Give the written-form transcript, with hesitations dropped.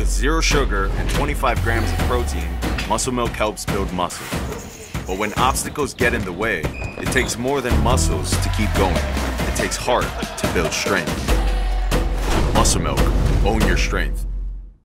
0 sugar and 25 grams of protein, Muscle Milk helps build muscle. But when obstacles get in the way, it takes more than muscles to keep going. It takes heart to build strength. Muscle Milk, own your strength.